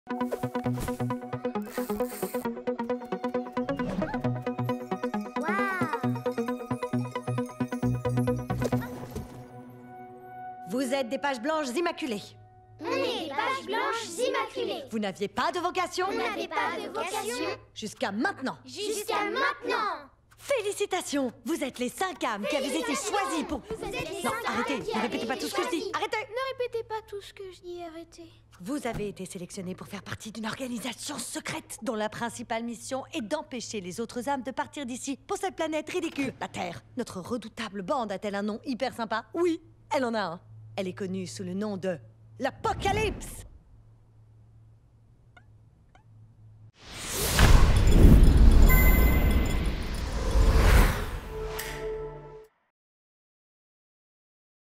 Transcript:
Vous êtes des pages blanches immaculées. On est des pages blanches immaculées. Vous n'aviez pas de vocation. Vous n'avez pas de vocation. Jusqu'à maintenant. Jusqu'à maintenant. Félicitations. Vous êtes les 5 âmes qui avez été choisies pour... Non, arrêtez. Ne répétez pas tout ce que je dis. Arrêtez. Ne répétez pas tout ce que je dis. Arrêtez. Vous avez été sélectionnés pour faire partie d'une organisation secrète dont la principale mission est d'empêcher les autres âmes de partir d'ici pour cette planète ridicule, la Terre. Notre redoutable bande a-t-elle un nom hyper sympa? Oui, elle en a un. Elle est connue sous le nom de l'Apocalypse.